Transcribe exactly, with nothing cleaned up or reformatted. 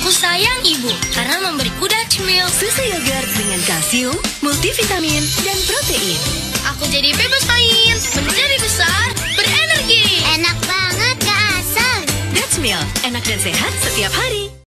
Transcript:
Aku sayang ibu karena memberiku Dutch Milk. Susu yogurt dengan kalsium, multivitamin, dan protein. Aku jadi bebas main, menjadi besar, berenergi. Enak banget, Kak Asal. Dutch Milk, enak dan sehat setiap hari.